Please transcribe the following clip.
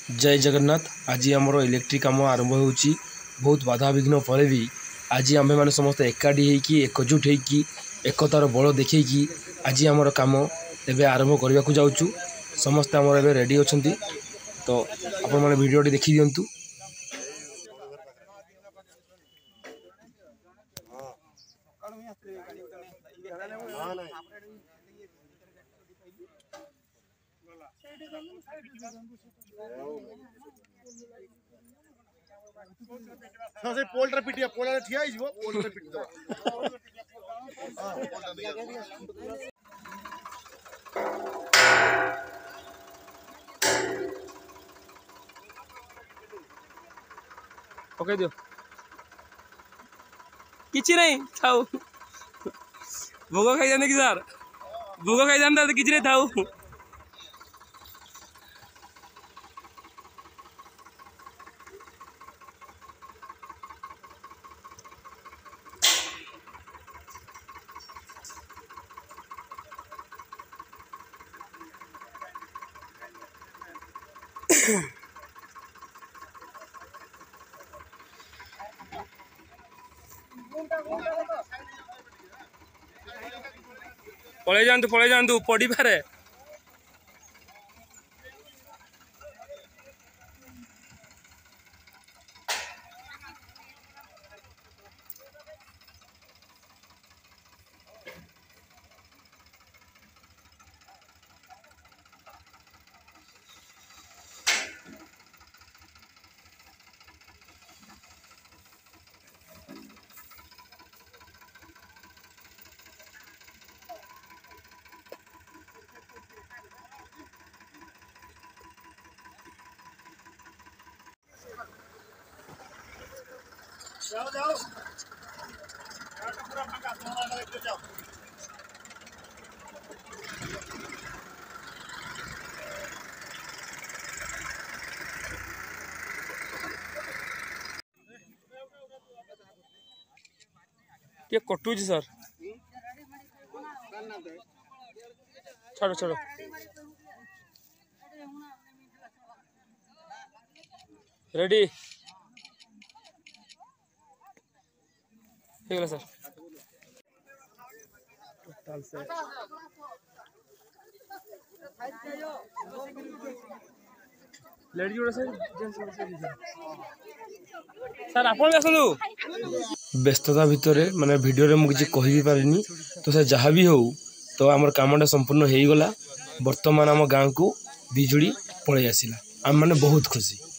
जय जगन्नाथ। आज आमर इलेक्ट्रिक काम आरंभ होची। बहुत बाधा विघ्न पर भी आज आम मैंने समस्त एकाठी होकी एकजुट होकी एकतार बल देखी आज आमर काम एवं आरंभ करने को जाऊँ। समस्ते आमर एवं रेडी अच्छा तो आपण मैंने वीडियो देखी दिंतु। से पोल्टर पिटिया पोल्टर ठिया हिजबो पोल्टर पिट दो हां पोल्टर दिया ओके दियो किछि नहीं थाउ भोग खाई जाने कि सर भोग खाई जाने तो किछि नहीं थाउ। पळे जातु पड़ी पारे। जाओ जाओ पूरा फंका सोना लेके जाओ। ये कटू जी सर छोड़ो छोड़ो रेडी ठीक है सर। लेडी जोड़ा सर सर आप व्यस्तता भितर माने वीडियो रे मुझे कहि पारिनी तो सर जहाँ भी हो तो आमर कामटा संपूर्ण हो गला। वर्तमान आम गाँव को बिजुली पलि आसला आम मैंने बहुत खुशी।